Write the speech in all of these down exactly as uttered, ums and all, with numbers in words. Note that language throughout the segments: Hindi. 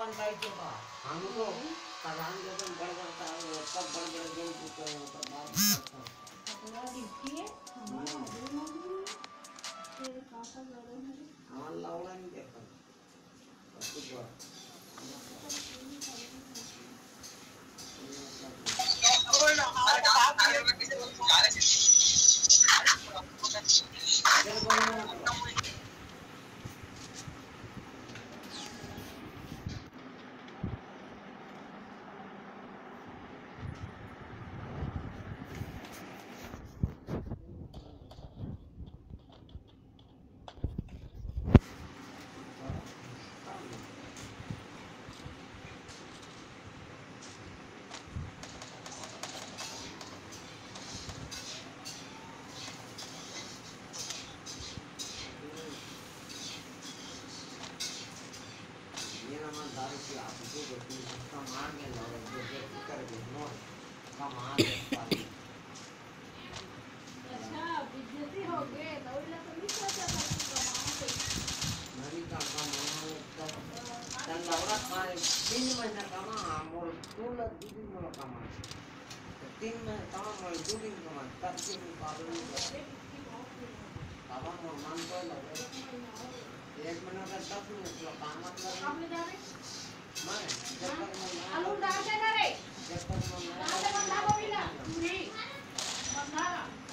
पंचायत का हम तो प्रधान जैसे बड़ करता है वो सब बड़ बड़ गेम पूछते हैं तो बात करता है तो यार देखिए हमारा आदमी फिर काका बड़े हैं हमारा लावड़ा नहीं देखता कुछ बात दारू की आप जो व्यक्ति उसका मार में लगा जो व्यक्ति कर दे नो का मार वाली अच्छा बिजनेसी हो गए दौड़ला तो नहीं सोचा था कि कमाओ से नहीं का कमाओ तो तन लौड़ा का तीन महीना कमा मोर दो लाख दो दिन मोर कमा तीन महीना कमा मोर दो दिन कमा तब से पागल नहीं कमा मोर मान तो लगे एक महीना का दस मिनट का काम मतलब आप ले जा रहे मैं जब तक मैं आलू डाल दे ना रे जब तक मैं डाल दे बंदा वो भी ना नहीं बंदा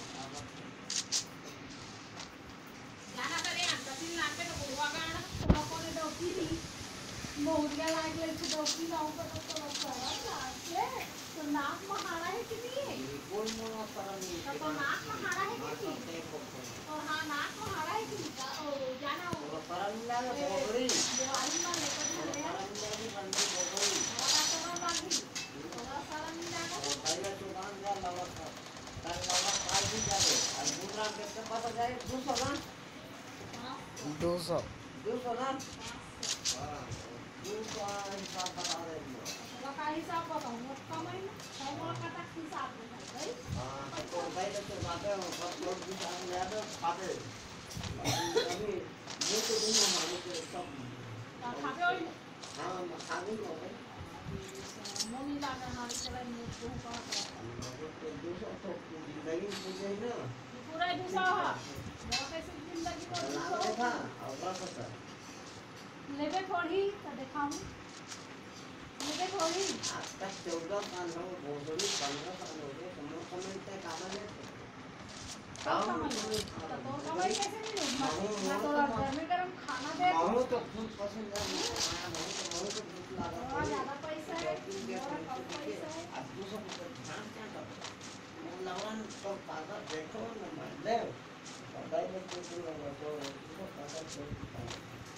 जाना करे अंत तीन लाख पे तो बुढ़वा गाना तो कोने डोकी थी बहुत क्या लाइक ले तो डोकी लाऊं पर तो तो सारा से तो नाक महारा है कितनी है कोई मोना सारा नहीं तो नाक महारा है कितनी और हां नाक महारा है कितनी ओ जाना वो परंदा है बोगरी दिवाली में लेकर चले परंदा की बंदी बोगरी बड़ा सारा बाकी बड़ा सारा मिला को पहले दुकान जा लगा था कल लगा काल भी जाए और दूसरा कितने पता जाए दो सौ ना दो सौ दो सौ ना हां दो सौ हिसाब बता रहे हो का हिसाब बताओ मत कमाई ना वो का तक हिसाब भाई हां तो भाई तो बातें लोग भी आ गए खाते अभी ये तो दिन में हमारे को सब खाते हो हां खाने को है मोनी लाना हमारे चला नहीं को का दो सौ तो जिंदगी हो गई ना पूरा दो सौ है वो कैसे जिंदगी को दो सौ था और पता लेवे थोड़ी तो दिखाऊं लेवे थोड़ी आज तक चौदह साल हो बोझोली पंद्रह साल हो गए तुम लोग कमेंट पे काम नहीं काम तो कमाई कैसे मिले मैं तो घर में गरम खाना दे मानो तो खूब पसंद है मानो तो मानो तो भूख लगा और ज्यादा पैसा है और कम पैसा है आज दो सौ रुपए ध्यान क्या कर मैं लवन तो पासा देखो ना मैं ले बताइए मैं कुछ लगा तो उसको पासा छोड़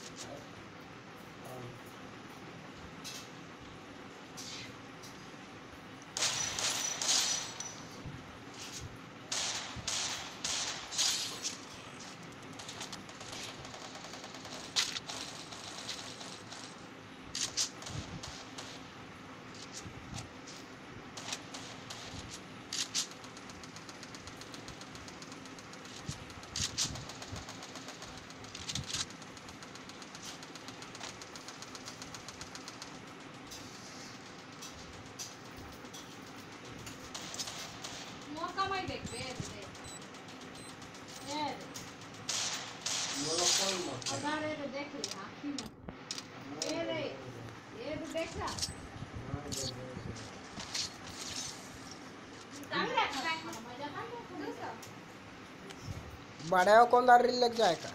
बड़ा कौन दार लग जाएगा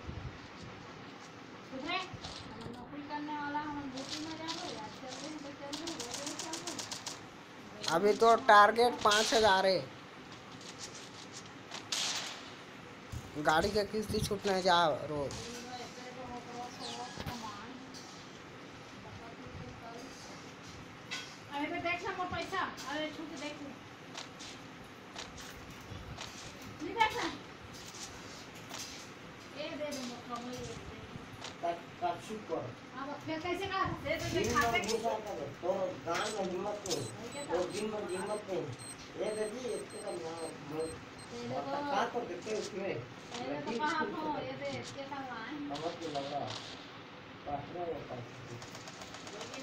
अभी तो टारगेट पाँच हजार है गाड़ी के किस्ती छूटने जा रोज अरे देख ना पैसा अरे छूट देख नहीं देखना ये दे दो कमाई तक तक शूट कर अब फिर कैसे का दे दो दे खाते की तो गांव में हिम्मत नहीं तो दिन भर हिम्मत नहीं ये दे दी इसके का नाम का तो देखते उसमें ये तो कहां हो ये दे इसके का लाइन समझ लग रहा पास में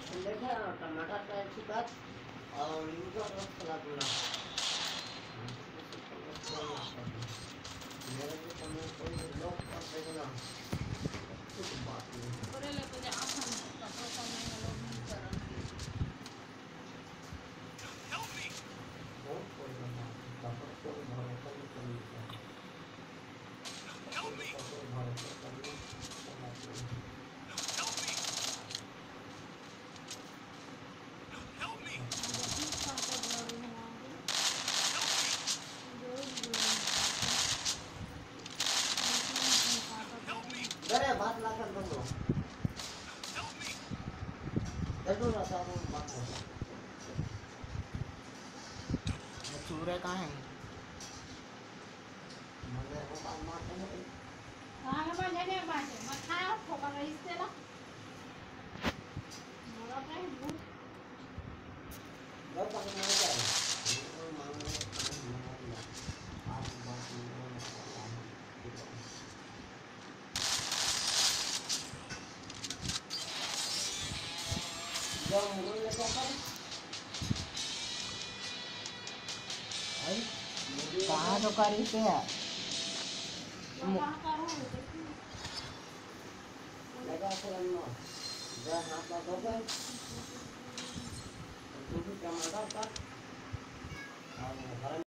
देखा टमाटर का छिपा और नींबू का रस चला दूंगा मेरे को समय कोई लोग कर देगा कुछ बात नहीं करे ले तो जा आसान कपड़ा समय में लोग नहीं करेंगे बहुत कोई ना कपड़ा को भरोसा नहीं करना कोई कपड़ा भरोसा करना अरे बात ला कर दो देखो ना साहब बात हो चूरे कहाँ हैं मगर वो बात मारते हैं कहाँ के बात जाने बात है मत खाओ ठोकर रही से ना मोरा पे भूख घर तक नहीं जा रहा वो मांग रहे हैं मांग रहे आप बात नहीं जब मुझे लेकर कर आई कहाँ तो करी पे है कहाँ करूँ लगा कर अन्ना जहाँ हाथ लगा कर तो भी टमाटर का और